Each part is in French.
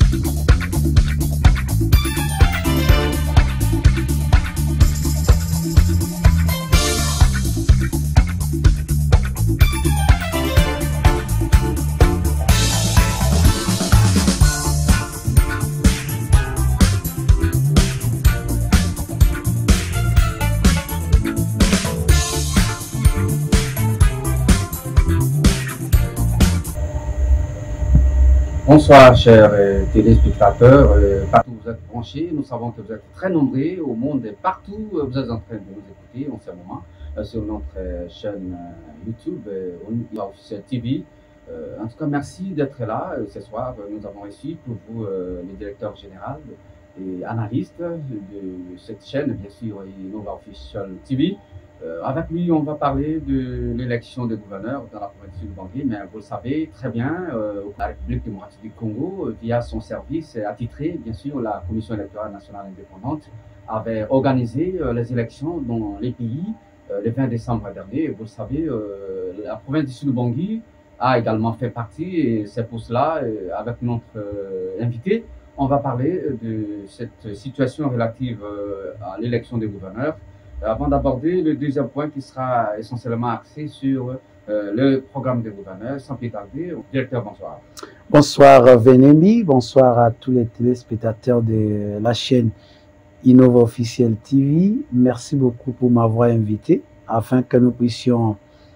Bonsoir chers téléspectateurs, partout où vous êtes branchés, nous savons que vous êtes très nombreux au monde et partout vous êtes en train de nous écouter en ce moment sur notre chaîne YouTube Officiel TV. En tout cas, merci d'être là ce soir. Nous avons reçu pour vous le directeur général et analyste de cette chaîne, bien sûr, Innova Officiel TV. Avec lui, on va parler de l'élection des gouverneurs dans la province du Bangui, mais vous le savez très bien, la République démocratique du Congo, via son service attitré, bien sûr, la Commission électorale nationale indépendante, avait organisé les élections dans les pays le 20 décembre dernier. Vous le savez, la province du Sud-Bangui a également fait partie, et c'est pour cela, avec notre invité, on va parler de cette situation relative à l'élection des gouverneurs. Avant d'aborder le deuxième point qui sera essentiellement axé sur le programme des gouverneurs, sans plus tarder, directeur, bonsoir. Bonsoir Vénémi, bonsoir à tous les téléspectateurs de la chaîne Innova Officiel TV. Merci beaucoup pour m'avoir invité afin que nous puissions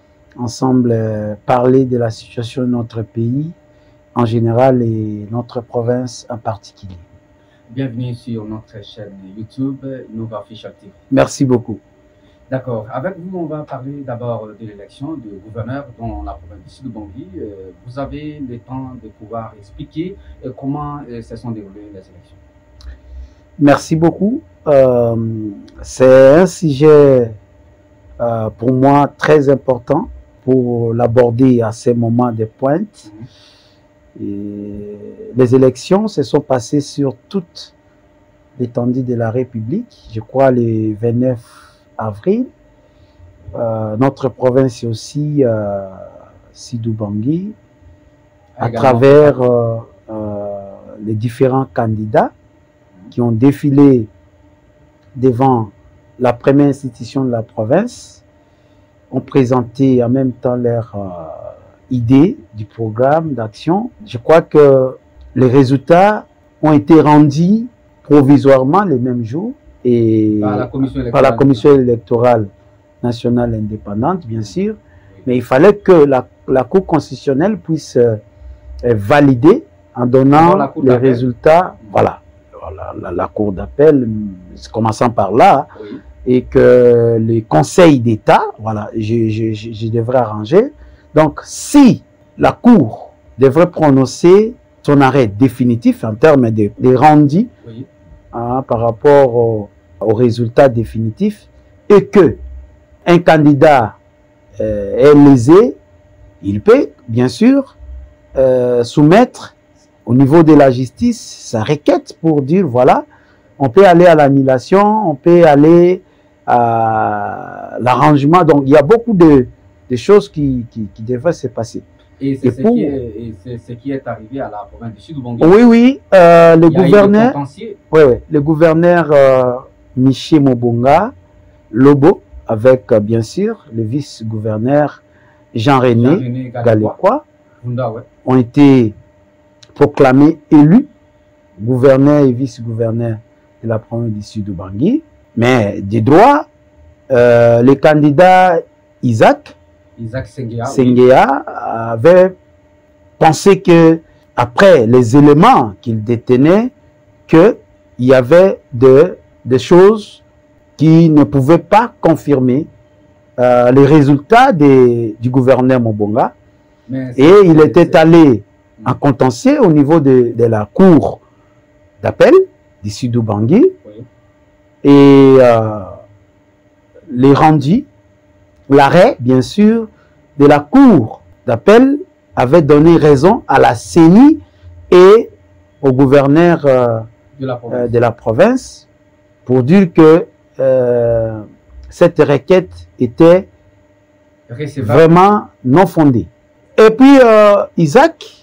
ensemble parler de la situation de notre pays en général et notre province en particulier. Bienvenue sur notre chaîne YouTube Innova Officiel TV. Merci beaucoup. D'accord. Avec vous, on va parler d'abord de l'élection du gouverneur dans la province du Sud-Bangui. Vous avez le temps de pouvoir expliquer comment se sont déroulées les élections. Merci beaucoup. C'est un sujet pour moi très important pour l'aborder à ces moments de pointe. Et les élections se sont passées sur toute l'étendue de la République, je crois le 29 avril. Notre province est aussi Sud-Bangui, à travers les différents candidats qui ont défilé devant la première institution de la province, ont présenté en même temps leur idée du programme d'action. Je crois que les résultats ont été rendus provisoirement le même jour et par la commission électorale nationale indépendante, bien sûr, mais il fallait que la Cour constitutionnelle puisse valider en donnant les résultats, voilà, la Cour d'appel, commençant par là, oui. Et que les conseils d'État, voilà, je devrais arranger. Donc, si la Cour devrait prononcer son arrêt définitif en termes de rendu, oui. Par rapport au résultat définitif, et que un candidat est lésé, il peut, bien sûr, soumettre au niveau de la justice sa requête pour dire, voilà, on peut aller à l'annulation, on peut aller à l'arrangement. Donc, il y a beaucoup de choses qui devraient se passer. Et c'est ce qui est arrivé à la province du Sud-Bangui. Oui, oui. Le gouverneur Miché Mobonga Lobo, avec bien sûr le vice-gouverneur Jean-René Galekwa, ont été proclamés élus gouverneur et vice-gouverneur de la province du Sud-Bangui. Mais des droits, le candidat Isaac Senghea avait pensé que, après les éléments qu'il détenait, qu'il y avait des choses qui ne pouvaient pas confirmer les résultats du gouverneur Mobonga. Et il était allé en contentieux au niveau de la cour d'appel du Sud-Bangui. Oui. Et les rendus, l'arrêt, bien sûr, de la cour d'appel avait donné raison à la CENI et au gouverneur de la province pour dire que cette requête était vraiment non fondée. Et puis Isaac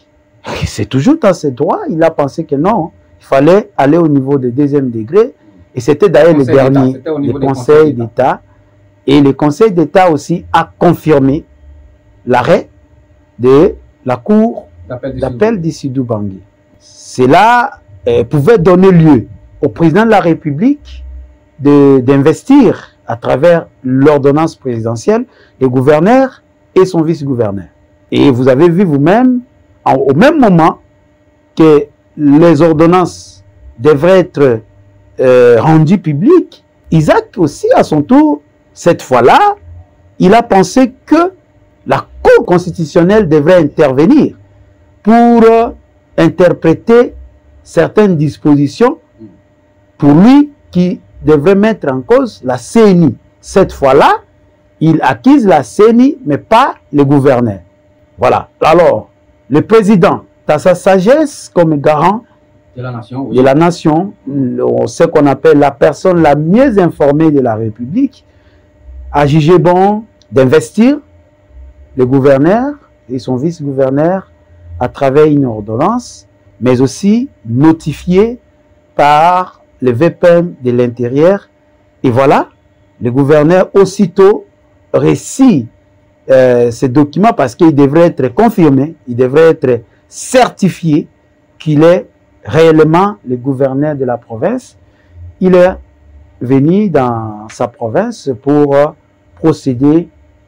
C'est toujours dans ses droits. Il a pensé que non, il fallait aller au niveau de deuxième degré. Et c'était d'ailleurs le dernier des conseils d'État. Et le Conseil d'État aussi a confirmé l'arrêt de la Cour d'appel d'Issoudou Bangui. Cela pouvait donner lieu au président de la République d'investir à travers l'ordonnance présidentielle le gouverneur et son vice-gouverneur. Et vous avez vu vous-même, au même moment que les ordonnances devraient être rendues publiques, Isaac aussi, à son tour, cette fois-là, il a pensé que la Cour constitutionnelle devrait intervenir pour interpréter certaines dispositions pour lui qui devrait mettre en cause la CENI. Cette fois-là, il accuse la CENI, mais pas le gouverneur. Voilà. Alors, le président, dans sa sagesse comme garant de la nation, oui. De la nation, ce qu'on appelle la personne la mieux informée de la République, a jugé bon d'investir le gouverneur et son vice-gouverneur à travers une ordonnance, mais aussi notifiée par le VPN de l'intérieur. Et voilà, le gouverneur aussitôt récit ces documents parce qu'il devrait être confirmé, il devrait être certifié qu'il est réellement le gouverneur de la province. Il est venu dans sa province pour procéder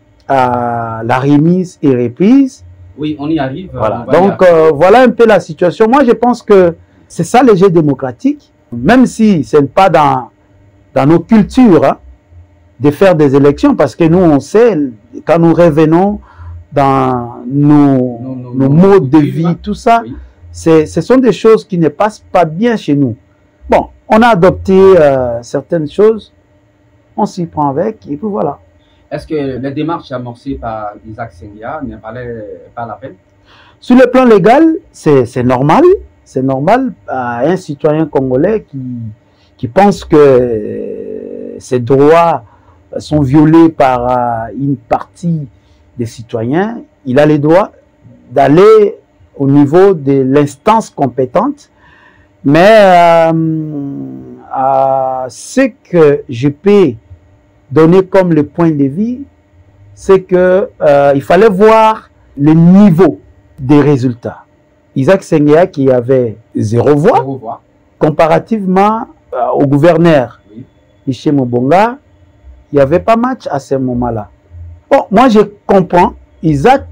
à la remise et reprise. Oui, on y arrive. Voilà. Donc, voilà un peu la situation. Moi, je pense que c'est ça le jeu démocratique, même si ce n'est pas dans nos cultures hein, de faire des élections, parce que nous, on sait, quand nous revenons dans nos modes de vie, tout ça, oui. Ce sont des choses qui ne passent pas bien chez nous. Bon, on a adopté certaines choses, on s'y prend avec, et puis voilà. Est-ce que les démarches amorcées par Isaac Senghia ne valaient pas la peine? Sur le plan légal, c'est normal. C'est normal à un citoyen congolais qui pense que ses droits sont violés par une partie des citoyens. Il a le droit d'aller au niveau de l'instance compétente. Mais ce que je peux donner comme le point de vue, c'est que il fallait voir le niveau des résultats. Isaac Senghia qui avait 0 voix, comparativement au gouverneur Michel Mobonga, il n'y avait pas match à ce moment-là. Bon, moi je comprends, Isaac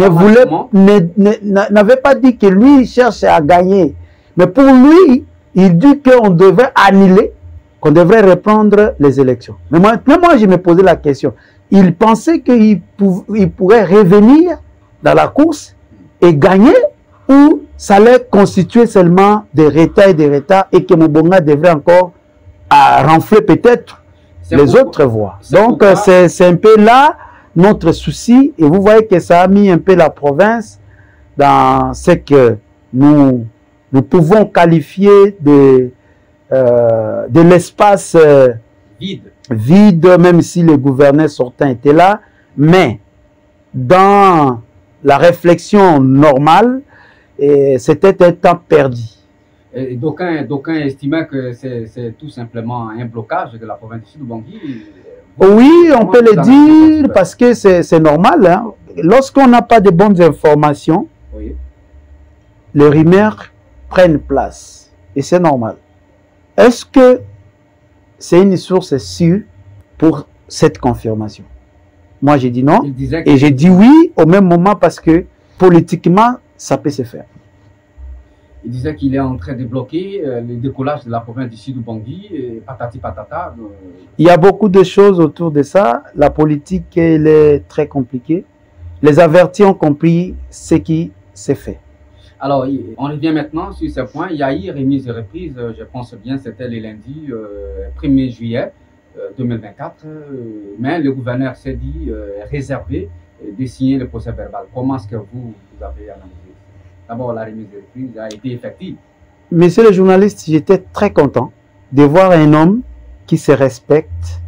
n'avait pas dit que lui il cherchait à gagner, mais pour lui, il dit qu'on devait annuler, qu'on devrait reprendre les élections. Mais moi je me posais la question. Il pensait qu'il pourrait revenir dans la course et gagner, ou ça allait constituer seulement des retards et des retards et que Mobonga devrait encore renfler peut-être les autres voix. Donc c'est un peu là notre souci, et vous voyez que ça a mis un peu la province dans ce que nous pouvons qualifier de l'espace vide, même si le gouverneur sortant était là, mais dans la réflexion normale, c'était un temps perdu. D'aucuns estimaient que c'est tout simplement un blocage de la province d'Issoudou Bangui. Oui, on peut le dire parce que c'est normal. Hein. Lorsqu'on n'a pas de bonnes informations, oui, les rumeurs prennent place. Et c'est normal. Est-ce que c'est une source sûre pour cette confirmation? Moi, j'ai dit non. Et j'ai dit oui au même moment parce que politiquement, ça peut se faire. Il disait qu'il est en train de bloquer le décollage de la province d'Issoudou Bangui, patati patata. Il y a beaucoup de choses autour de ça. La politique, elle est très compliquée. Les avertis ont compris ce qui s'est fait. Alors, on revient maintenant sur ce point. Il y a eu remise et reprise, je pense bien, c'était le lundi 1er juillet 2024. Mais le gouverneur s'est dit réservé de signer le procès verbal. Comment est-ce que vous avez analysé? D'abord, la remise et reprise a été effective. Monsieur le journaliste, j'étais très content de voir un homme qui se respecte,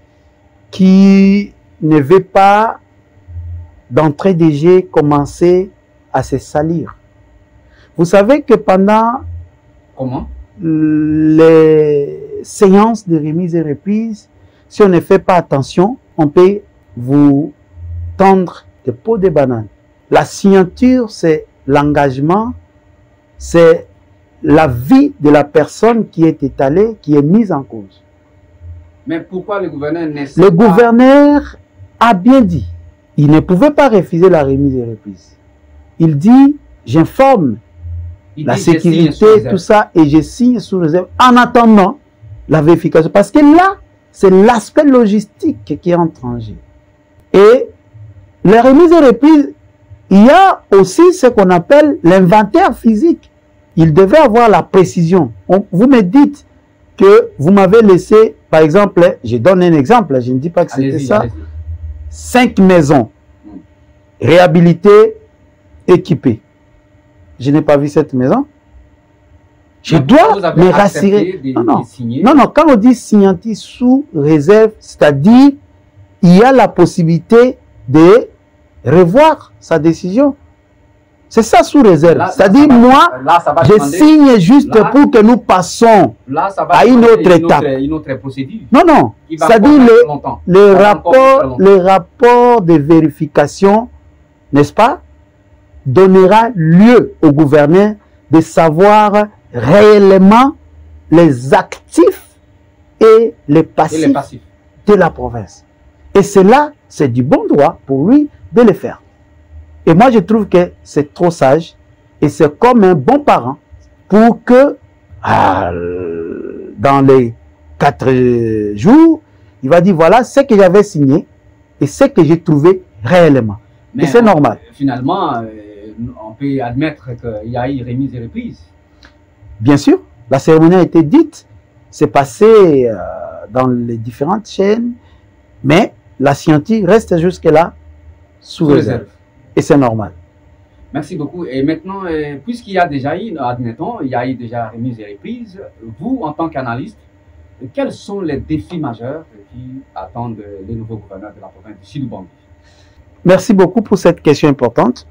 qui ne veut pas d'entrée de jeu commencer à se salir. Vous savez que pendant Comment? les séances de remise et reprise, si on ne fait pas attention, on peut vous tendre des pots de banane. La signature, c'est l'engagement, c'est la vie de la personne qui est étalée, qui est mise en cause. Mais pourquoi le gouverneur n'essaie Le pas... gouverneur a bien dit, il ne pouvait pas refuser la remise et reprise. Il dit, j'informe Il la dit, je signe sous sécurité, réserve. tout ça, et je signe sous réserve en attendant la vérification. Parce que là, c'est l'aspect logistique qui entre en jeu. Et les remises et reprises, il y a aussi ce qu'on appelle l'inventaire physique. Il devait avoir la précision. Vous me dites que vous m'avez laissé, par exemple, je donne un exemple, je ne dis pas que c'était ça, 5 maisons réhabilitées, équipées. Je n'ai pas vu cette maison. Je dois me rassurer. Non, non, quand on dit signature sous réserve, c'est-à-dire il y a la possibilité de revoir sa décision. C'est ça sous réserve. C'est-à-dire moi, je signe juste là, pour que nous passons là, ça va à une autre étape. Une autre procédure. Non, non. C'est-à-dire le rapport de vérification, n'est-ce pas, donnera lieu au gouverneur de savoir réellement les actifs et les passifs, de la province. Et cela, c'est du bon droit pour lui de le faire. Et moi, je trouve que c'est trop sage et c'est comme un bon parent pour que dans les 4 jours, il va dire voilà ce que j'avais signé et ce que j'ai trouvé réellement. Mais et c'est normal. Finalement, on peut admettre qu'il y a eu remise et reprise. Bien sûr, la cérémonie a été dite, c'est passé dans les différentes chaînes, mais la signature reste jusque-là sous réserve. Et c'est normal. Merci beaucoup. Et maintenant, puisqu'il y a déjà eu, admettons, il y a eu déjà remise et reprise, vous, en tant qu'analyste, quels sont les défis majeurs qui attendent les nouveaux gouverneurs de la province du Sud-Ubangi? Merci beaucoup pour cette question importante.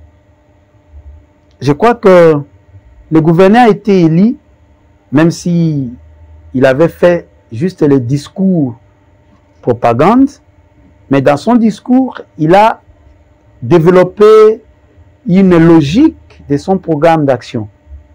Je crois que le gouverneur a été élu, même si il avait fait juste le discours propagande, mais dans son discours, il a développé une logique de son programme d'action.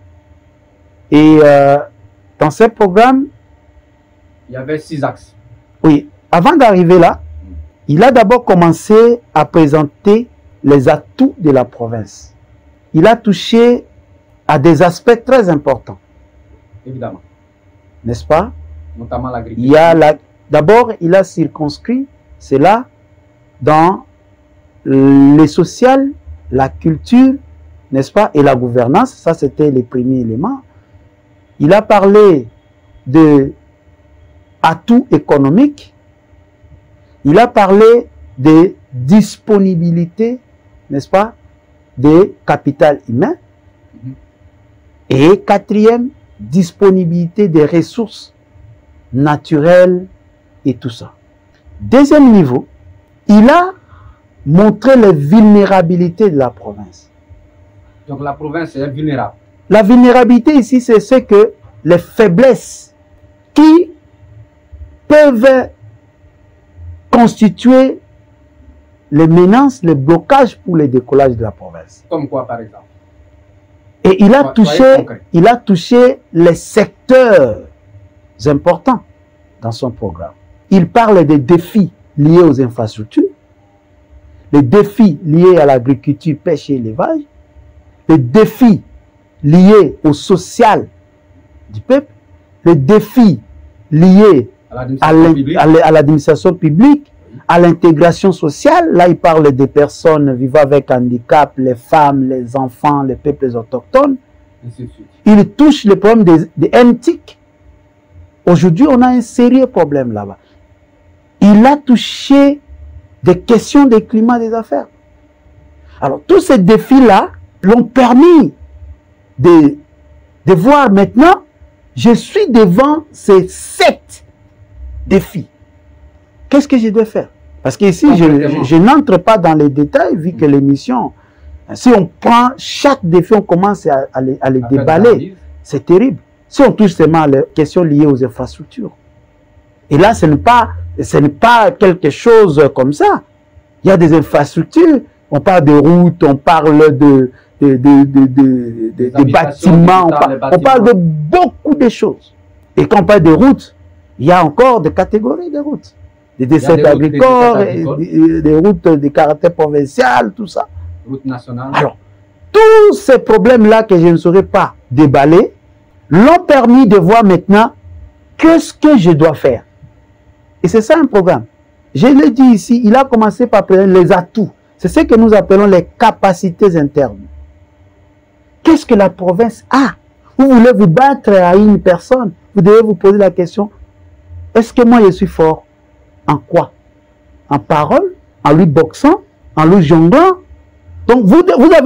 Et dans ce programme, il y avait 6 axes. Oui, avant d'arriver là, il a d'abord commencé à présenter les atouts de la province. Il a touché à des aspects très importants. Évidemment. N'est-ce pas? Notamment l'agriculture. D'abord, il a circonscrit cela dans le social, la culture, n'est-ce pas, et la gouvernance. Ça, c'était les premiers éléments. Il a parlé de atouts économiques. Il a parlé de disponibilité, n'est-ce pas, des capital humain. Et 4e, disponibilité des ressources naturelles et tout ça. 2e niveau, il a montré les vulnérabilités de la province. Donc la province est vulnérable. La vulnérabilité ici, c'est ce que les faiblesses qui peuvent constituer les menaces, les blocages pour le décollage de la province. Comme quoi, par exemple? Et il a touché les secteurs importants dans son programme. Il parle des défis liés aux infrastructures, les défis liés à l'agriculture, pêche et élevage, les défis liés au social du peuple, les défis liés à l'administration publique, à l'intégration sociale. Là, il parle des personnes vivant avec handicap, les femmes, les enfants, les peuples autochtones. Il touche le problème des NTIC. Aujourd'hui, on a un sérieux problème là-bas. Il a touché des questions de climat des affaires. Alors, tous ces défis-là l'ont permis de voir maintenant, je suis devant ces 7 défis. Qu'est-ce que je dois faire? Parce qu'ici, je n'entre pas dans les détails, vu que l'émission Si on prend chaque défi, on commence à les déballer. C'est terrible. Si on touche seulement les questions liées aux infrastructures. Et là, ce n'est pas quelque chose comme ça. Il y a des infrastructures. On parle de routes, on parle de bâtiments, on parle de beaucoup de choses. Et quand on parle de routes, il y a encore des catégories de routes. Des dessertes agricoles, des routes de caractère provincial, tout ça. Route nationale. Alors, tous ces problèmes-là que je ne saurais pas déballer, l'ont permis de voir maintenant qu'est-ce que je dois faire. Et c'est ça un programme. Je l'ai dit ici, il a commencé par présenter les atouts. C'est ce que nous appelons les capacités internes. Qu'est-ce que la province a? Vous voulez vous battre à une personne, vous devez vous poser la question, est-ce que moi je suis fort? En quoi? En parole? En lui boxant? En lui jonglant? Donc vous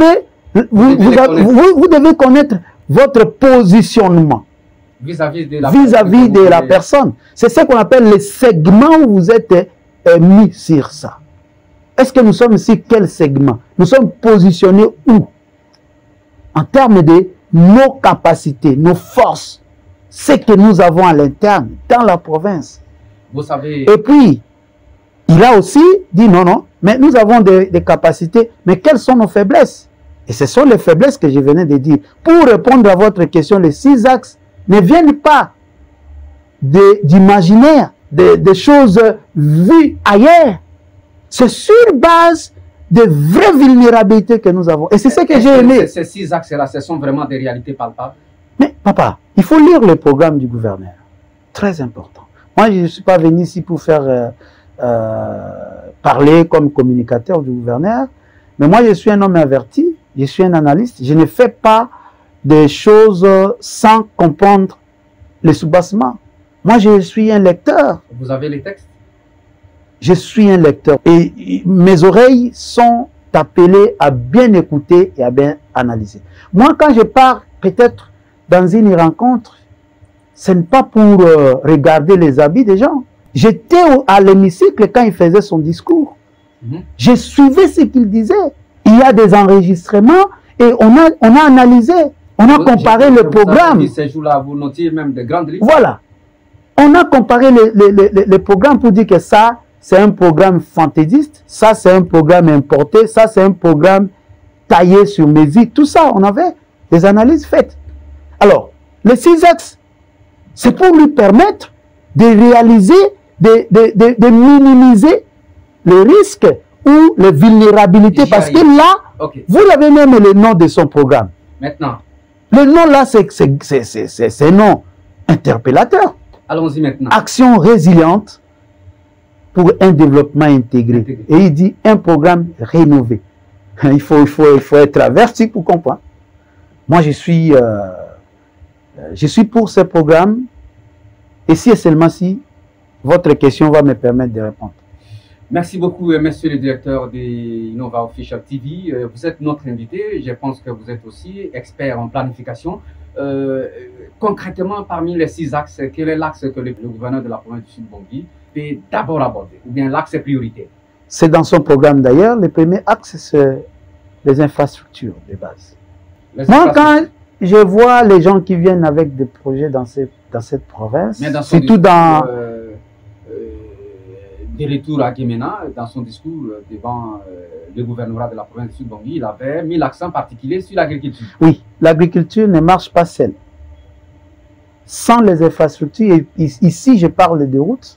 devez connaître votre positionnement vis-à-vis de la personne. C'est ce qu'on appelle les segments où vous êtes mis sur ça. Est-ce que nous sommes ici quel segment? Nous sommes positionnés où? En termes de nos capacités, nos forces, ce que nous avons à l'interne, dans la province. Vous savez... Et puis, il a aussi dit non, non, mais nous avons des capacités, mais quelles sont nos faiblesses? Et ce sont les faiblesses que je venais de dire. Pour répondre à votre question, les 6 axes ne viennent pas d'imaginaire, des choses vues ailleurs. C'est sur base de vraies vulnérabilités que nous avons. Et c'est ce que j'ai aimé. Ces 6 axes-là, ce sont vraiment des réalités palpables. Mais papa, il faut lire le programme du gouverneur. Très important. Moi, je ne suis pas venu ici pour faire parler comme communicateur du gouverneur. Mais moi, je suis un homme averti. Je suis un analyste. Je ne fais pas des choses sans comprendre les soubassements. Moi, je suis un lecteur. Vous avez les textes? Je suis un lecteur et mes oreilles sont appelées à bien écouter et à bien analyser. Moi, quand je pars peut-être dans une rencontre, ce n'est pas pour regarder les habits des gens. J'étais à l'hémicycle quand il faisait son discours. Je suivais ce qu'il disait. Il y a des enregistrements et on a analysé, on a comparé le programme. Ces jours-là, vous notiez même des grandes lignes. Voilà. On a comparé les programmes pour dire que ça, c'est un programme fantaisiste, ça c'est un programme importé, ça c'est un programme taillé sur mesure, tout ça, on avait des analyses faites. Alors, les 6 axes, c'est pour lui permettre de réaliser, de minimiser les risques ou les vulnérabilités, parce que là, vous avez même le nom de son programme. Maintenant. Le nom là, c'est un nom interpellateur. Allons-y maintenant. Action résiliente pour un développement intégré. Et il dit un programme rénové. Il faut être averti pour comprendre. Moi, je suis pour ce programme. Et si et seulement si votre question va me permettre de répondre. Merci beaucoup, monsieur le directeur de Innova Official TV. Vous êtes notre invité. Je pense que vous êtes aussi expert en planification. Concrètement, parmi les 6 axes, quel est l'axe que le gouverneur de la province du Sud-Bangui peut d'abord aborder, ou bien l'axe prioritaire? C'est dans son programme d'ailleurs. Le premier axe, c'est les infrastructures de base. Moi, quand je vois les gens qui viennent avec des projets dans cette province, surtout dans... des retours à Guémena, dans son discours devant le gouvernorat de la province du Sud-Bangui, il avait mis l'accent particulier sur l'agriculture. Oui, l'agriculture ne marche pas seule. Sans les infrastructures, et ici je parle de routes,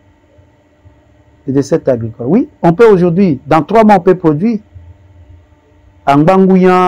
de cette agricole. Oui, on peut aujourd'hui, dans 3 mois, on peut produire à Ngbangouyan,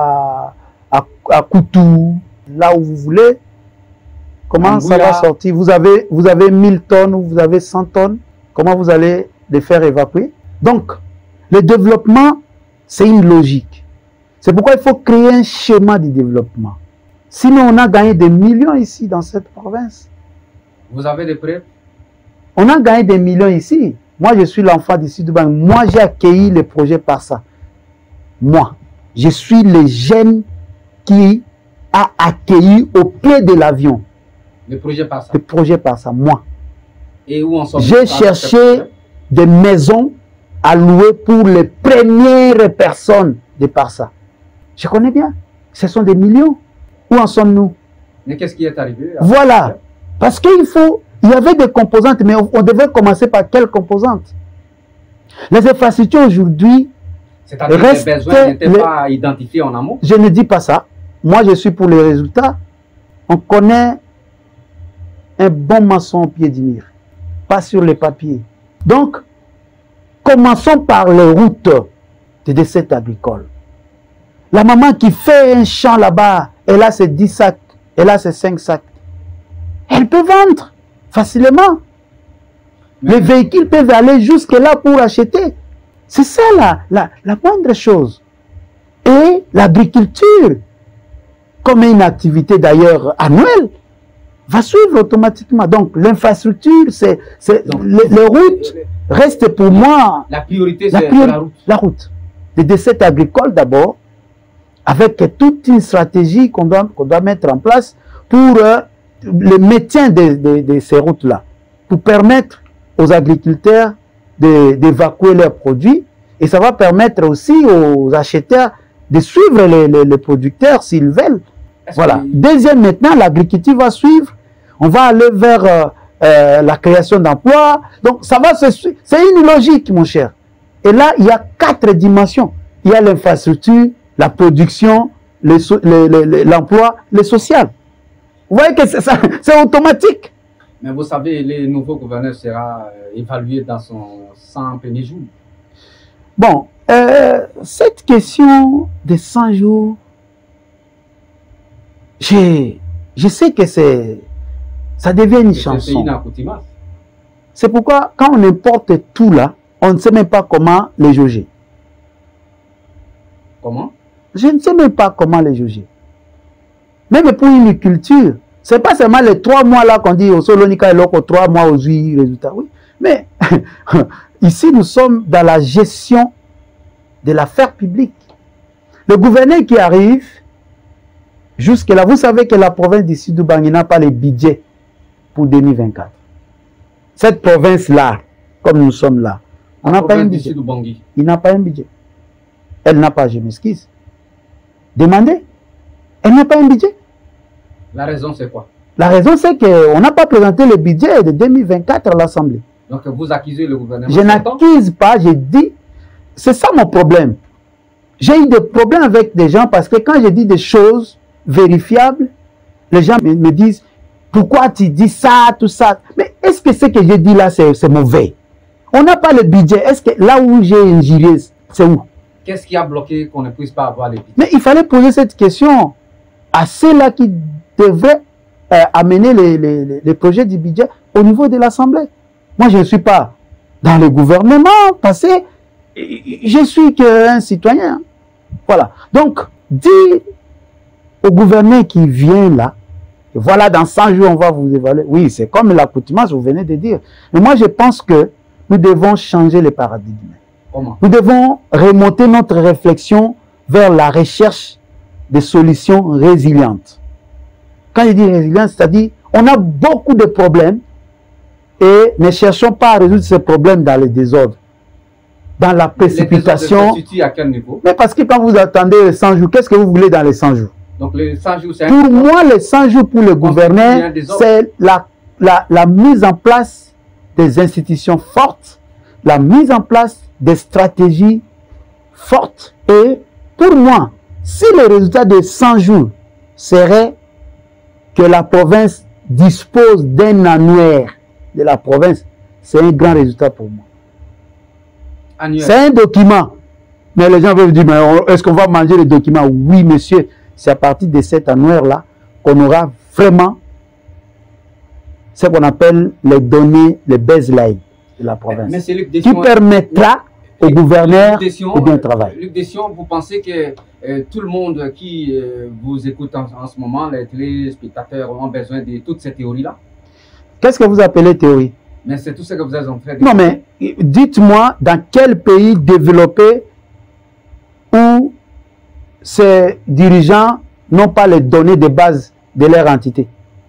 à Koutou, là où vous voulez. Comment ça va sortir? Vous avez 1000 tonnes ou vous avez 100 tonnes. Comment vous allez les faire évacuer? Donc, le développement, c'est une logique. C'est pourquoi il faut créer un schéma de développement. Sinon, on a gagné des millions ici, dans cette province. Vous avez des preuves? On a gagné des millions ici. Moi, je suis l'enfant du Sud-Bangui. Moi, j'ai accueilli les projets par ça. Moi, je suis le jeune qui a accueilli au pied de l'avion. Le projet par ça? Le projet par ça, moi. Et où on j'ai cherché des maisons à louer pour les premières personnes de par ça. Je connais bien. Ce sont des millions. Où en sommes-nous? Mais qu'est-ce qui est arrivé? Voilà. Parce qu'il y avait des composantes, mais on devait commencer par quelles composantes? Les infrastructures aujourd'hui c'est-à-dire que les besoins n'étaient pas identifiés en amont? Je ne dis pas ça. Moi, je suis pour les résultats. On connaît un bon maçon au pied du mur, pas sur les papiers. Donc, commençons par les routes de décès agricoles. La maman qui fait un champ là-bas, elle a ses 10 sacs, elle a ses 5 sacs. Elle peut vendre facilement. Les véhicules peuvent aller jusque là pour acheter. C'est ça la moindre chose. Et l'agriculture, comme une activité d'ailleurs annuelle, va suivre automatiquement. Donc l'infrastructure, les routes restent pour moi... La priorité, c'est la route. La route. Les décès agricoles d'abord, avec toute une stratégie qu'on doit mettre en place pour le maintien de ces routes-là, pour permettre aux agriculteurs d'évacuer leurs produits, et ça va permettre aussi aux acheteurs de suivre les producteurs s'ils veulent. Voilà. Deuxième, maintenant, l'agriculture va suivre. On va aller vers la création d'emplois. Donc, ça va c'est une logique, mon cher. Et là, il y a 4 dimensions. Il y a l'infrastructure, la production, l'emploi, le social. Vous voyez que c'est automatique. Mais vous savez, le nouveau gouverneur sera évalué dans son 100 premiers jours. Bon, cette question de 100 jours, je sais que ça devient une chanson. C'est pourquoi, quand on importe tout là, on ne sait même pas comment les jauger. Comment? Je ne sais même pas comment les juger. Même pour une culture, ce n'est pas seulement les 3 mois là qu'on dit au Solonika et l'autre 3 mois aux résultats. Oui. Mais ici, nous sommes dans la gestion de l'affaire publique. Le gouverneur qui arrive, jusque-là, vous savez que la province du Sud-Ubangi n'a pas le budget pour 2024. Cette province-là, comme nous sommes là, on n'a pas un budget. Il n'a pas un budget. Elle n'a pas, je m'excuse. Demandez. Elle n'a pas un budget. La raison, c'est quoi? La raison, c'est qu'on n'a pas présenté le budget de 2024 à l'Assemblée. Donc, vous accusez le gouvernement? Je n'accuse pas, je dis, c'est ça mon problème. J'ai eu des problèmes avec des gens parce que quand je dis des choses vérifiables, les gens me disent, pourquoi tu dis ça, tout ça? Mais est-ce que ce que j'ai dit là, c'est mauvais? On n'a pas le budget. Est-ce que là où j'ai injurié, c'est où? Qu'est-ce qui a bloqué qu'on ne puisse pas avoir les budgets? Mais il fallait poser cette question à ceux-là qui devraient amener les projets du budget au niveau de l'Assemblée. Moi, je ne suis pas dans le gouvernement parce que je suis qu'un citoyen. Voilà. Donc, dis au gouverneur qui vient là, voilà, dans 100 jours, on va vous évaluer. Oui, c'est comme l'accoutumance, vous venez de dire. Mais moi, je pense que nous devons changer le paradigme. Comment? Nous devons remonter notre réflexion vers la recherche de solutions résilientes. Quand je dis résilience, c'est-à-dire on a beaucoup de problèmes et ne cherchons pas à résoudre ces problèmes dans le désordre, dans la précipitation. À quel niveau? Mais parce que quand vous attendez les 100 jours, qu'est-ce que vous voulez dans les 100 jours? Donc les 100 jours, c'est pour moi, les 100 jours pour le gouverneur, c'est la mise en place des institutions fortes, la mise en place des stratégies fortes. Et pour moi, si le résultat de 100 jours serait que la province dispose d'un annuaire de la province, c'est un grand résultat pour moi. C'est un document. Mais les gens veulent dire, est-ce qu'on va manger le document? Oui, monsieur. C'est à partir de cet annuaire-là qu'on aura vraiment ce qu'on appelle les données, les baselines de la province, qui permettra au gouverneur de bien travailler. Luc Dession, vous pensez que tout le monde qui vous écoute en ce moment, les téléspectateurs, ont besoin de toutes ces théories-là? Qu'est-ce que vous appelez théorie? Mais c'est tout ce que vous êtes en train de dire. Non, mais dites-moi dans quel pays développé où ces dirigeants n'ont pas les données de base de leur entité.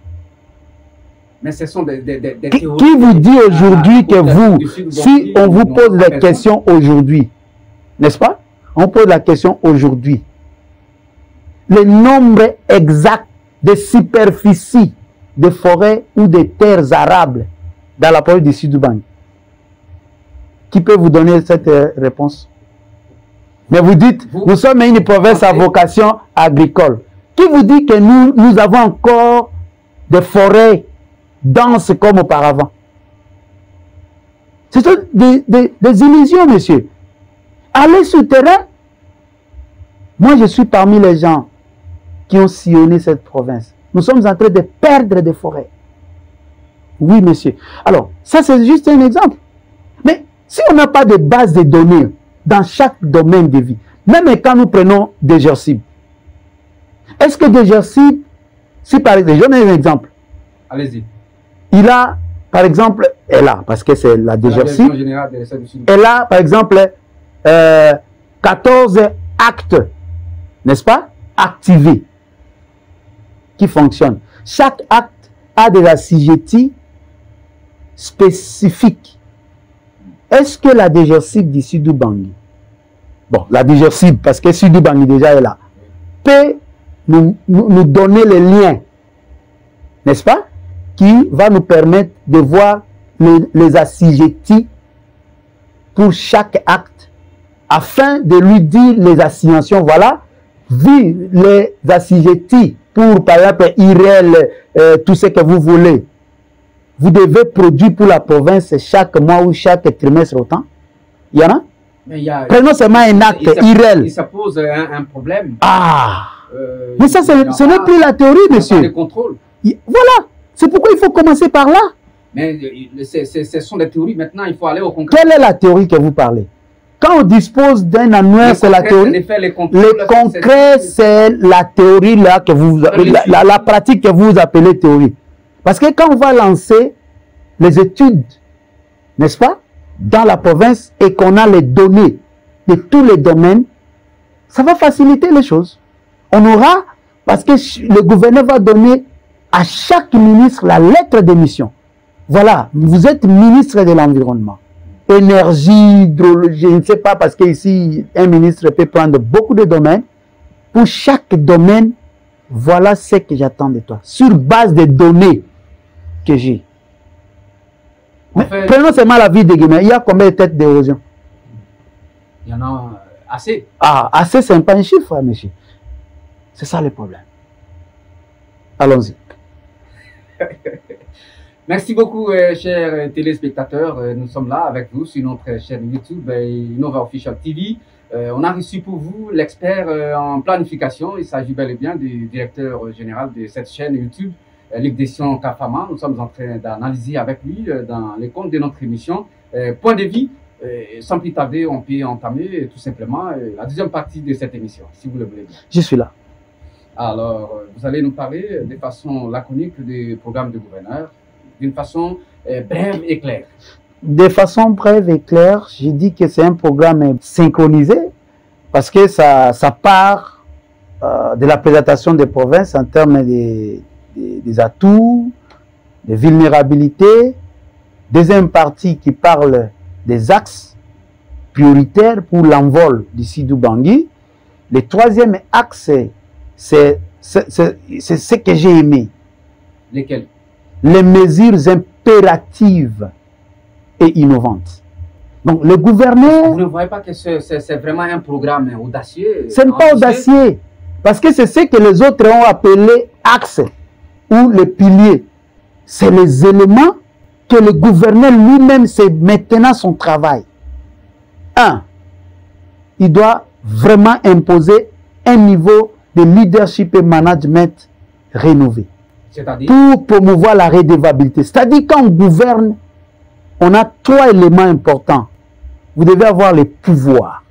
Mais ce sont des théories. Qui vous dit aujourd'hui que vous, si on vous pose des questions aujourd'hui, n'est-ce pas? On pose la question aujourd'hui. Le nombre exact de superficie de forêts ou de terres arables dans la province du Sud-Ubangi. Qui peut vous donner cette réponse? Mais vous dites, nous sommes une province à vocation agricole. Qui vous dit que nous avons encore des forêts denses comme auparavant? Ce sont des illusions, monsieur. Allez sur le terrain. Moi, je suis parmi les gens qui ont sillonné cette province. Nous sommes en train de perdre des forêts. Oui, monsieur. Alors, ça, c'est juste un exemple. Mais si on n'a pas de base de données dans chaque domaine de vie, même quand nous prenons des GERCIB, est-ce que des GERCIB, si par exemple, je donne un exemple. Allez-y. Il a, par exemple, elle a, parce que c'est la DGERCIB, elle a, par exemple, 14 actes, n'est-ce pas, activés, qui fonctionnent. Chaque acte a des assujettis spécifiques. Est-ce que la DGERCIB du Sud-Ubangi, bon, la DGERCIB, parce que Sud-Ubangi déjà est là, peut nous donner les liens, n'est-ce pas, qui va nous permettre de voir les assujettis pour chaque acte, afin de lui dire les assignations, voilà, vu les assujettis pour, par exemple, IREL, tout ce que vous voulez, vous devez produire pour la province chaque mois ou chaque trimestre autant. Il y en a? Prenons seulement un acte, IREL. Ça pose un problème. Ah! Mais ça, ce n'est plus la théorie, monsieur. Les contrôles. Voilà. C'est pourquoi il faut commencer par là. Mais ce sont des théories. Maintenant, il faut aller au concret. Quelle est la théorie que vous parlez? Quand on dispose d'un annuaire, c'est la théorie. Le concret, c'est la théorie là que vous, la pratique que vous appelez théorie. Parce que quand on va lancer les études, n'est-ce pas, dans la province et qu'on a les données de tous les domaines, ça va faciliter les choses. On aura, parce que le gouverneur va donner à chaque ministre la lettre de mission. Voilà, vous êtes ministre de l'environnement, énergie, hydrologie, je ne sais pas, parce qu'ici, un ministre peut prendre beaucoup de domaines. Pour chaque domaine, voilà ce que j'attends de toi, sur base des données que j'ai. Prenons seulement la ville de Guinée. Il y a combien de têtes d'érosion? Il y en a assez. Ah, assez, c'est pas un chiffre, monsieur. C'est ça le problème. Allons-y. Merci beaucoup, chers téléspectateurs. Nous sommes là avec vous sur notre chaîne YouTube Innova Official TV. On a reçu pour vous l'expert en planification. Il s'agit bel et bien du directeur général de cette chaîne YouTube, Luc Dession Kafama. Nous sommes en train d'analyser avec lui dans les comptes de notre émission Point de vie. Sans plus tarder, on peut entamer tout simplement la deuxième partie de cette émission, si vous le voulez bien. Je suis là. Alors, vous allez nous parler de façon laconique du programme du gouverneur, d'une façon brève et claire. De façon brève et claire, j'ai dit que c'est un programme synchronisé parce que ça part de la présentation des provinces en termes des atouts, des vulnérabilités. Deuxième partie qui parle des axes prioritaires pour l'envol du Sud-Ubangi. Le troisième axe, c'est ce que j'ai aimé. Lesquels? Les mesures impératives et innovantes. Donc le gouverneur... Vous ne voyez pas que c'est vraiment un programme audacieux? Ce n'est pas audacieux. Parce que c'est ce que les autres ont appelé axes ou les piliers. C'est les éléments que le gouverneur lui-même, c'est maintenant son travail. Un, il doit vraiment imposer un niveau de leadership et management rénové. Pour promouvoir la redevabilité. C'est-à-dire quand on gouverne, on a trois éléments importants. Vous devez avoir les pouvoirs.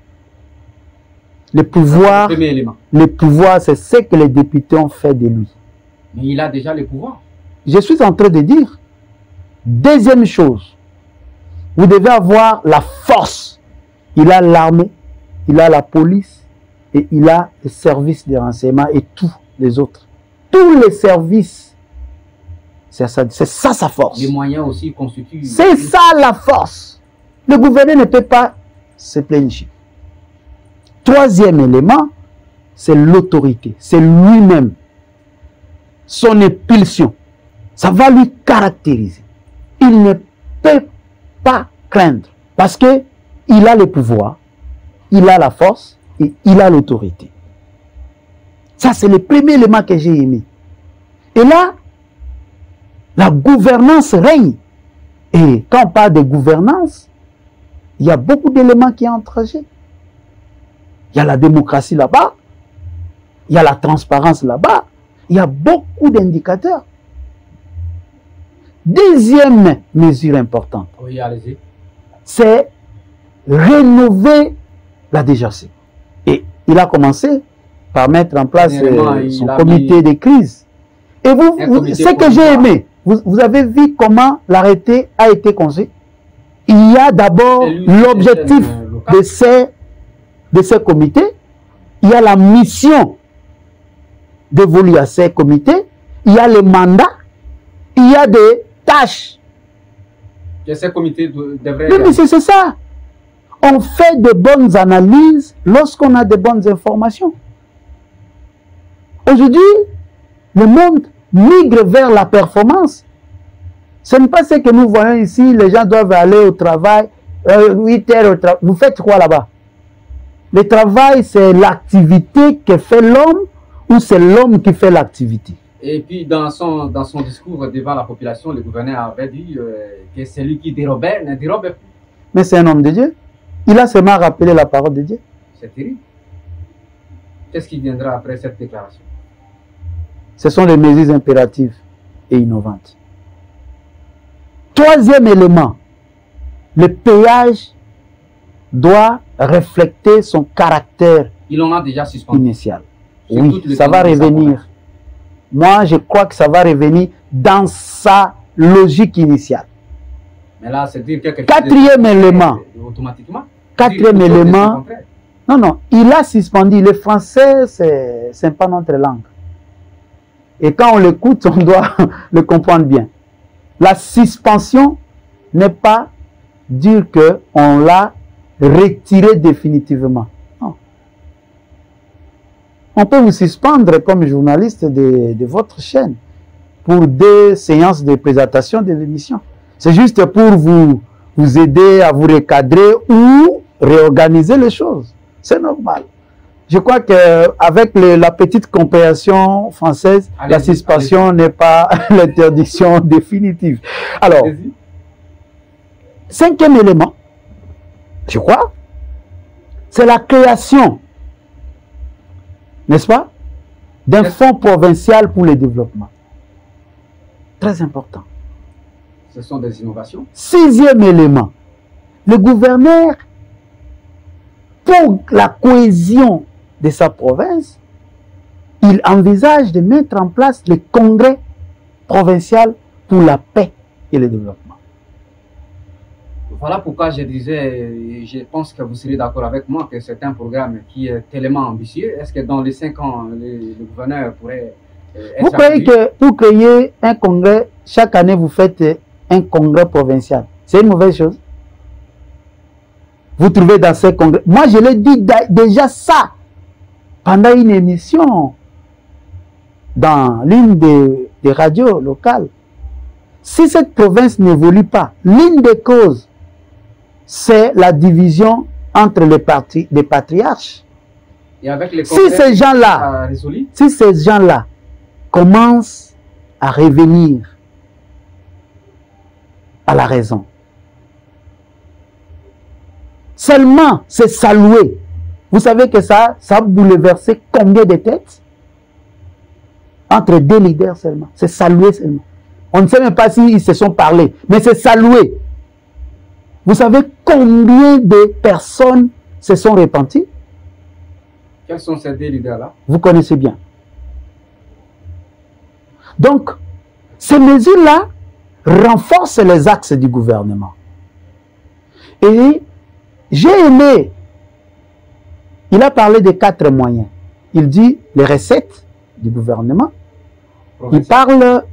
Les pouvoirs, c'est ce que les députés ont fait de lui. Mais il a déjà les pouvoirs. Je suis en train de dire. Deuxième chose, vous devez avoir la force. Il a l'armée, il a la police et il a les services de renseignement et tous les autres. Tous les services, c'est ça sa force. Les moyens aussi constituent... C'est ça la force. Le gouverneur ne peut pas se plénifier. Troisième élément, c'est l'autorité. C'est lui-même. Son impulsion. Ça va lui caractériser. Il ne peut pas craindre. Parce que il a le pouvoir, il a la force et il a l'autorité. Ça, c'est le premier élément que j'ai aimé. Et là, la gouvernance règne. Et quand on parle de gouvernance, il y a beaucoup d'éléments qui entrent en jeu. Il y a la démocratie là-bas, il y a la transparence là-bas, il y a beaucoup d'indicateurs. Deuxième mesure importante, Oui, allez-y. c'est rénover la DGAC. Et il a commencé par mettre en place son comité de crise. Et ce que j'ai aimé, vous avez vu comment l'arrêté a été conçu. Il y a d'abord l'objectif de ces comités. Il y a la mission dévolue à ces comités. Il y a le mandat. Il y a des tâches. Que ces comités devraient... Oui, mais c'est ça. On fait de bonnes analyses lorsqu'on a de bonnes informations. Aujourd'hui, le monde migre vers la performance. Ce n'est pas ce que nous voyons ici. Les gens doivent aller au travail, 8 heures au travail. Vous faites quoi là-bas? Le travail, c'est l'activité que fait l'homme ou c'est l'homme qui fait l'activité? Et puis, dans son discours devant la population, le gouverneur avait dit que celui qui dérobait ne dérobait plus. Mais c'est un homme de Dieu. Il a seulement rappelé la parole de Dieu. C'est terrible. Qu'est-ce qui viendra après cette déclaration? Ce sont les mesures impératives et innovantes. Troisième élément, le péage doit refléter son caractère initial. Oui, ça va revenir. Moi, je crois que ça va revenir dans sa logique initiale. Mais là, c'est dire quelque chose. Quatrième élément. Automatiquement. Quatrième élément. Non, non, il a suspendu. Le français, c'est pas notre langue. Et quand on l'écoute, on doit le comprendre bien. La suspension n'est pas dire qu'on l'a retiré définitivement. Non. On peut vous suspendre comme journaliste de votre chaîne pour des séances de présentation de l'émission. C'est juste pour vous aider à vous recadrer ou réorganiser les choses. C'est normal. Je crois qu'avec la petite compréhension française, la suspension n'est pas l'interdiction définitive. Alors, cinquième élément, je crois, c'est la création, n'est-ce pas, d'un fonds provincial pour le développement. Très important. Ce sont des innovations. Sixième élément, le gouverneur, pour la cohésion de sa province, il envisage de mettre en place le congrès provincial pour la paix et le développement. Voilà pourquoi je disais, je pense que vous serez d'accord avec moi que c'est un programme qui est tellement ambitieux. Est-ce que dans les 5 ans, le gouverneur pourrait être... Vous croyez que pour créer un congrès, chaque année vous faites un congrès provincial? C'est une mauvaise chose? Vous trouvez dans ces congrès... Moi, je l'ai dit déjà ça pendant une émission dans l'une des radios locales. Si cette province n'évolue pas, l'une des causes, c'est la division entre les patriarches. Et avec les si ces gens-là commencent à revenir à la raison, seulement c'est salué. Vous savez que ça a bouleversé combien de têtes? Entre deux leaders seulement. C'est salué seulement. On ne sait même pas s'ils se sont parlé, mais c'est salué. Vous savez combien de personnes se sont repenties? Quels sont ces deux leaders-là? Vous connaissez bien. Donc, ces mesures-là renforcent les axes du gouvernement. Et j'ai aimé, il a parlé de 4 moyens. Il dit les recettes du gouvernement. Il parle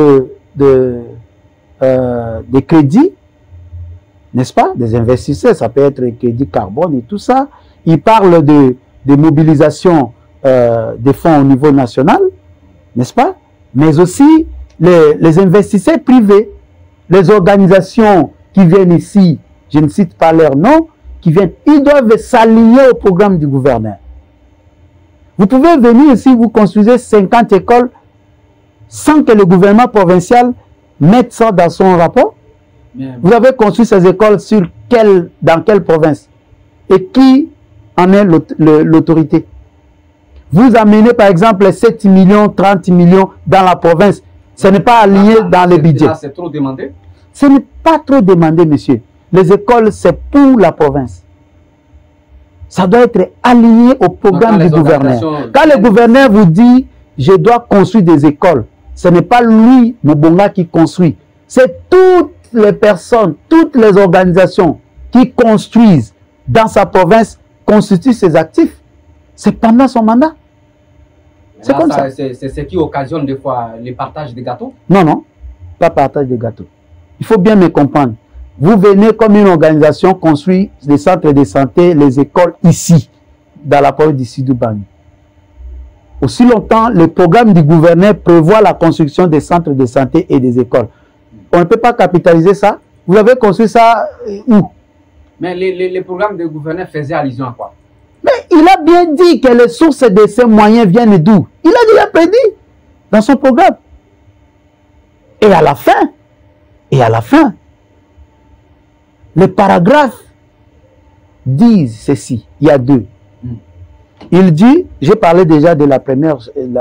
des crédits, n'est-ce pas? Des investisseurs, ça peut être crédit carbone et tout ça. Il parle des mobilisations des fonds au niveau national, n'est-ce pas? Mais aussi les investisseurs privés, les organisations qui viennent ici, je ne cite pas leur nom, qui viennent, ils doivent s'aligner au programme du gouverneur. Vous pouvez venir ici, vous construisez 50 écoles sans que le gouvernement provincial mette ça dans son rapport. Bien. Vous avez construit ces écoles dans quelle province? Et qui en est l'autorité? Vous amenez par exemple 7 millions, 30 millions dans la province. Ce n'est pas aligné dans le budget. C'est trop demandé? Ce n'est pas trop demandé, monsieur. Les écoles, c'est pour la province. Ça doit être aligné au programme du gouverneur. Quand le gouverneur vous dit, je dois construire des écoles, ce n'est pas lui, Mobonga, qui construit. C'est toutes les personnes, toutes les organisations qui construisent dans sa province, constituent ses actifs. C'est pendant son mandat. C'est comme ça. C'est ce qui occasionne des fois les partages des gâteaux? Non, non, pas partage des gâteaux. Il faut bien me comprendre. Vous venez comme une organisation construire les centres de santé, les écoles ici, dans la province du Sud-Ubangi. Aussi longtemps, le programme du gouverneur prévoit la construction des centres de santé et des écoles. On ne peut pas capitaliser ça. Vous avez construit ça où? Mais les programmes du gouverneur faisaient allusion à quoi? Mais il a bien dit que les sources de ces moyens viennent d'où? Il a déjà prédit dans son programme. Et à la fin, les paragraphes disent ceci. Il y a deux. Il dit, j'ai parlé déjà de la première,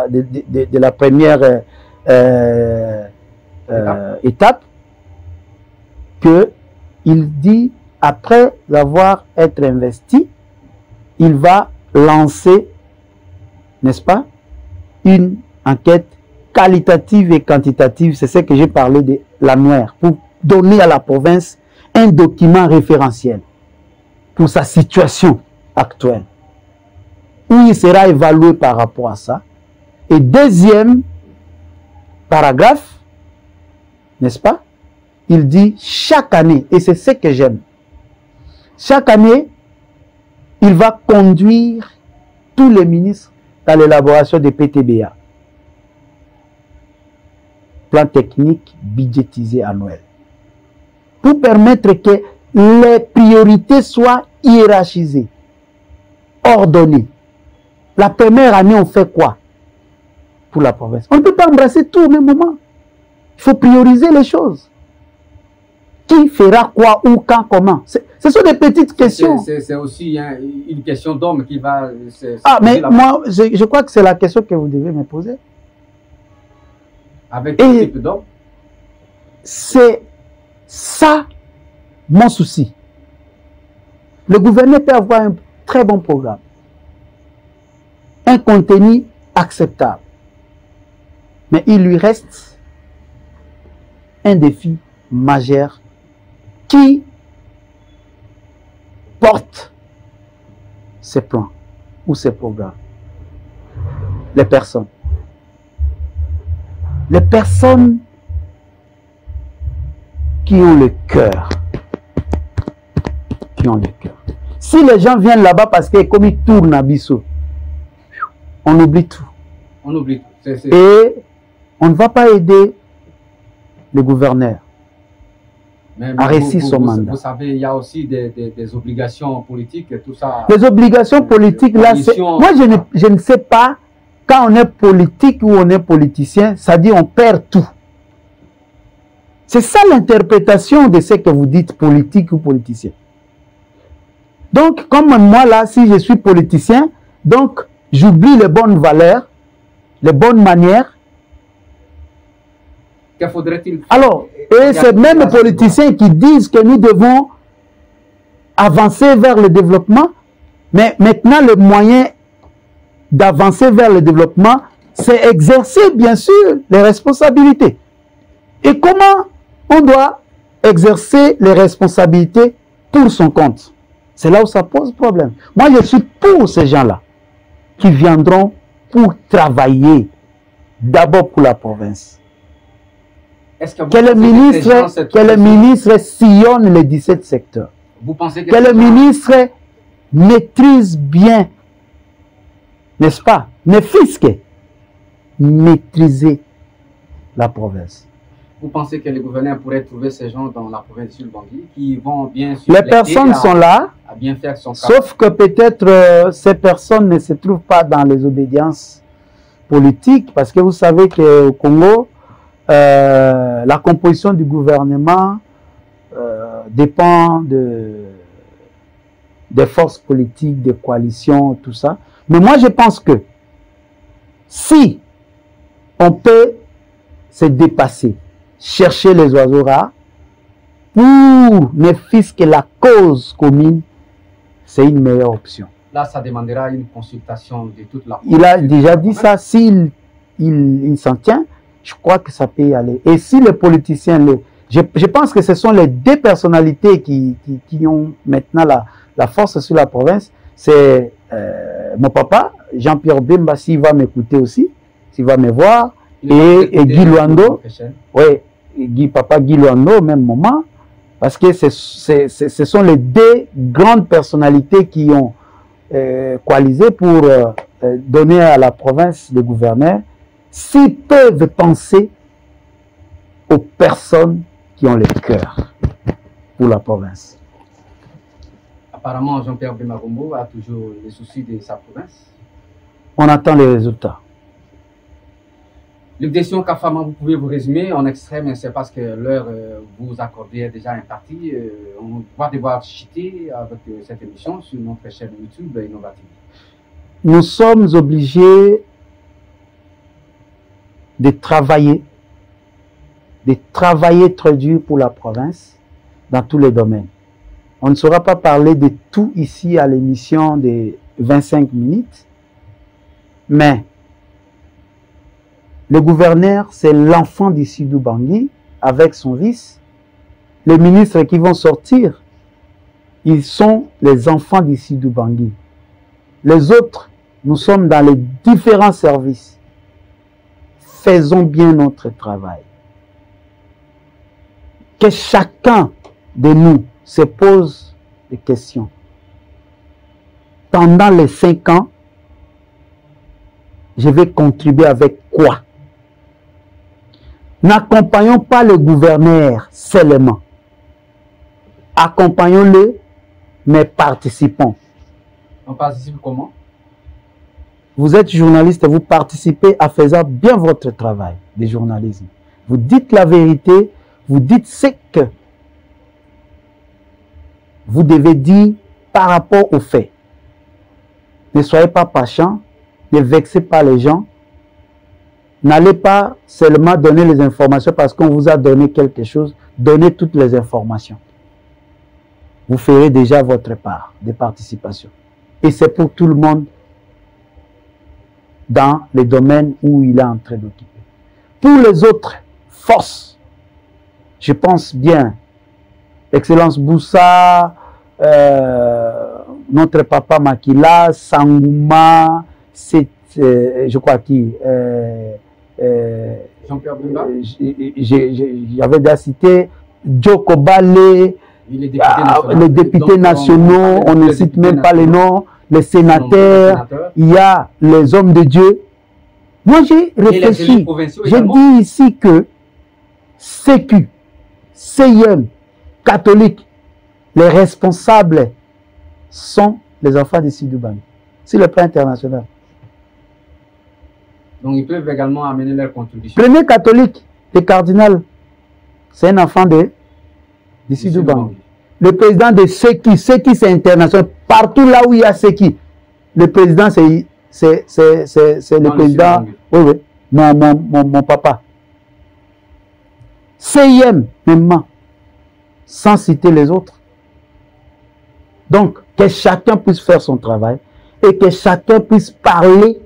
étape, que il dit, après avoir été investi, il va lancer, n'est-ce pas, une enquête qualitative et quantitative. C'est ce que j'ai parlé de l'annuaire, pour donner à la province un document référentiel pour sa situation actuelle, où il sera évalué par rapport à ça. Et deuxième paragraphe, n'est-ce pas, il dit chaque année, et c'est ce que j'aime, chaque année, il va conduire tous les ministres dans l'élaboration des PTBA, plan technique budgétisé annuel, pour permettre que les priorités soient hiérarchisées, ordonnées. La première année, on fait quoi pour la province? On ne peut pas embrasser tout au même moment. Il faut prioriser les choses. Qui fera quoi, où, quand, comment? Ce sont des petites questions. C'est aussi une question d'homme qui va... mais moi, je crois que c'est la question que vous devez me poser. Avec quel type d'homme? C'est ça mon souci. Le gouverneur peut avoir un très bon programme, un contenu acceptable, mais il lui reste un défi majeur qui porte ces plans ou ces programmes. Les personnes. Les personnes qui ont le cœur. Qui ont le cœur. Si les gens viennent là-bas parce que comme ils tournent à Bissau, on oublie tout. On oublie tout. Et on ne va pas aider le gouverneur à réussir son mandat. Vous savez, il y a aussi des obligations politiques et tout ça. Les obligations politiques, là, moi je ne sais pas, quand on est politique ou on est politicien, ça dit on perd tout. C'est ça l'interprétation de ce que vous dites, politique ou politicien. Donc, comme moi là, si je suis politicien, donc j'oublie les bonnes valeurs, les bonnes manières. Que faudrait-il faire? Alors, et c'est même les politiciens qui disent que nous devons avancer vers le développement, mais maintenant le moyen d'avancer vers le développement, c'est exercer bien sûr les responsabilités. Et comment on doit exercer les responsabilités pour son compte? C'est là où ça pose problème. Moi, je suis pour ces gens-là qui viendront pour travailler d'abord pour la province. Que le ministre sillonne les 17 secteurs. Vous pensez que le ministre maîtrise bien n'est-ce pas, ne fût-ce que maîtriser la province. Vous pensez que les gouverneurs pourraient trouver ces gens dans la province du Bangui qui vont bien sûr les personnes sont là, à bien faire son travail. Sauf que peut-être ces personnes ne se trouvent pas dans les obédiences politiques, parce que vous savez qu'au Congo, la composition du gouvernement dépend des forces politiques, des coalitions, tout ça. Mais moi, je pense que si on peut se dépasser, chercher les oiseaux rares, pour ne fût-ce que la cause commune, c'est une meilleure option. Là, ça demandera une consultation de toute la... Il a déjà dit ça, s'il s'en tient, je crois que ça peut y aller. Et si les politiciens, je pense que ce sont les deux personnalités qui ont maintenant la force sur la province, c'est mon papa, Jean-Pierre Bemba, s'il va m'écouter aussi, s'il va me voir, et Guy Luando, oui, papa Guy Luando au même moment, parce que ce sont les deux grandes personnalités qui ont coalisé pour donner à la province des gouverneurs, s'ils peuvent penser aux personnes qui ont le cœur pour la province. Apparemment, Jean-Pierre Bemba Gombo a toujours les soucis de sa province. On attend les résultats. L'élection Kafama, vous pouvez vous résumer en extrait, mais c'est parce que l'heure vous accordez déjà un parti. On va devoir chuter avec cette émission sur notre chaîne YouTube Innovative. Nous sommes obligés de travailler très dur pour la province dans tous les domaines. On ne saura pas parler de tout ici à l'émission de 25 minutes, mais le gouverneur, c'est l'enfant du Sidou Bangui avec son vice. Les ministres qui vont sortir, ils sont les enfants du Sidou Bangui. Les autres, nous sommes dans les différents services. Faisons bien notre travail. Que chacun de nous se pose des questions. Pendant les 5 ans, je vais contribuer avec quoi? N'accompagnons pas le gouverneur seulement. Accompagnons-le, mais participons. On participe comment? Vous êtes journaliste, vous participez à faire bien votre travail de journalisme. Vous dites la vérité, vous dites ce que vous devez dire par rapport aux faits. Ne soyez pas patient, ne vexez pas les gens. N'allez pas seulement donner les informations parce qu'on vous a donné quelque chose. Donnez toutes les informations. Vous ferez déjà votre part de participation. Et c'est pour tout le monde dans les domaines où il est en train d'occuper. Pour les autres forces, je pense bien, Excellence Boussa, notre papa Makila, Sangouma, je crois qui Jean-Pierre Bemba. J'avais déjà cité Djoko Bale, les députés nationaux, on ne cite même pas les noms, les sénateurs, il y a les hommes de Dieu. Moi j'ai réfléchi, j'ai dit ici que Sécu, CIM, catholiques, les responsables sont les enfants du Sidou Bangui, sur le plan international. Donc ils peuvent également amener leur contribution. Premier catholique, le cardinal, c'est un enfant du Sidou Bangui. Le président de Séki, Séki c'est international. Partout là où il y a Séki, le président c'est le président. Oui, oui, mon papa. CIM, même, sans citer les autres. Donc, que chacun puisse faire son travail et que chacun puisse parler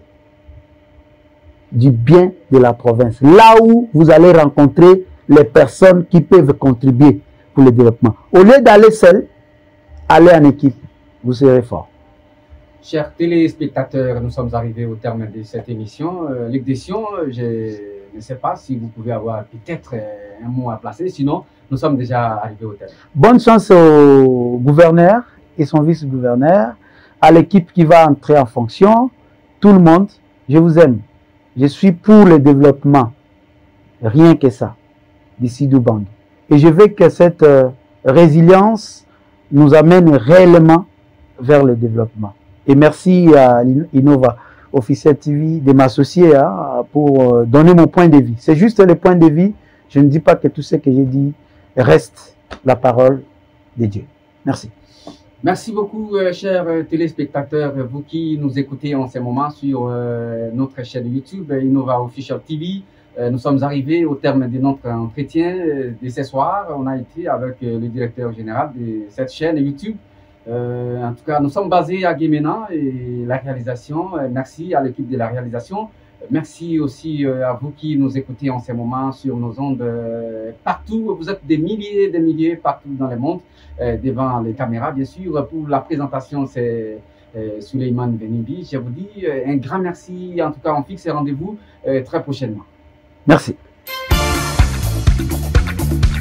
du bien de la province. Là où vous allez rencontrer les personnes qui peuvent contribuer pour le développement. Au lieu d'aller seul, allez en équipe. Vous serez fort. Chers téléspectateurs, nous sommes arrivés au terme de cette émission. L'élection, je ne sais pas si vous pouvez avoir peut-être un mot à placer. Sinon, nous sommes déjà arrivés au terme. Bonne chance au gouverneur et son vice-gouverneur, à l'équipe qui va entrer en fonction. tout le monde. Je vous aime. Je suis pour le développement. Rien que ça, d'ici Doubang. Et je veux que cette résilience nous amène réellement vers le développement. Et merci à Innova Officiel TV de m'associer pour donner mon point de vue. C'est juste le point de vue. Je ne dis pas que tout ce que j'ai dit reste la parole de Dieu. Merci. Merci beaucoup, chers téléspectateurs, vous qui nous écoutez en ce moment sur notre chaîne YouTube Innova Officiel TV. Nous sommes arrivés au terme de notre entretien de ce soir. On a été avec le directeur général de cette chaîne YouTube. En tout cas, nous sommes basés à Guémena et la réalisation. Merci à l'équipe de la réalisation. Merci aussi à vous qui nous écoutez en ce moment sur nos ondes partout. Vous êtes des milliers partout dans le monde, devant les caméras, bien sûr. Pour la présentation, c'est Suleiman Benibi. Je vous dis un grand merci. En tout cas, on fixe rendez-vous très prochainement. Merci.